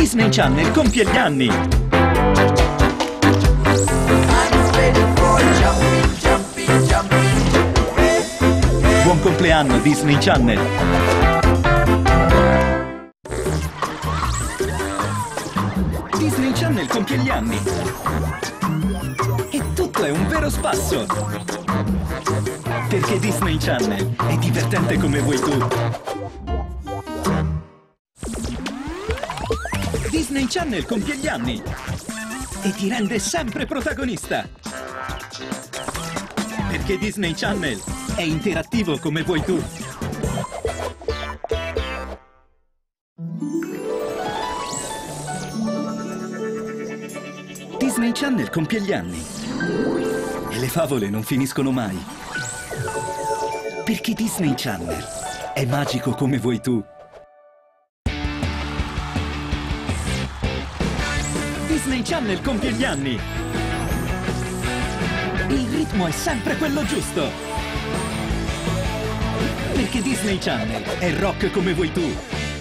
Disney Channel compie gli anni! Buon compleanno Disney Channel! Disney Channel compie gli anni! E tutto è un vero spasso! Perché Disney Channel è divertente come vuoi tu! Disney Channel compie gli anni e ti rende sempre protagonista. Perché Disney Channel è interattivo come vuoi tu. Disney Channel compie gli anni e le favole non finiscono mai. Perché Disney Channel è magico come vuoi tu. Disney Channel compie gli anni! Il ritmo è sempre quello giusto! Perché Disney Channel è rock come vuoi tu!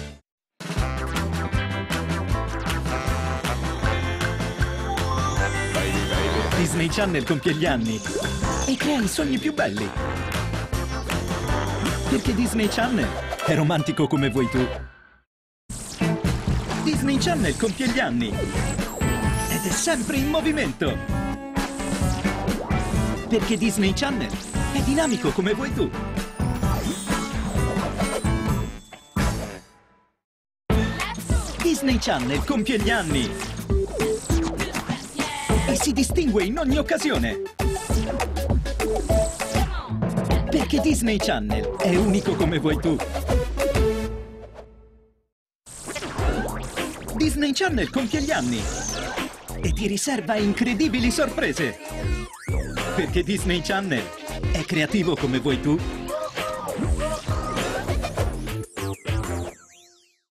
Disney Channel compie gli anni e crea i sogni più belli! Perché Disney Channel è romantico come vuoi tu! Disney Channel compie gli anni! Ed è sempre in movimento! Perché Disney Channel è dinamico come vuoi tu! Disney Channel compie gli anni! E si distingue in ogni occasione! Perché Disney Channel è unico come vuoi tu! Disney Channel compie gli anni! E ti riserva incredibili sorprese! Perché Disney Channel è creativo come vuoi tu!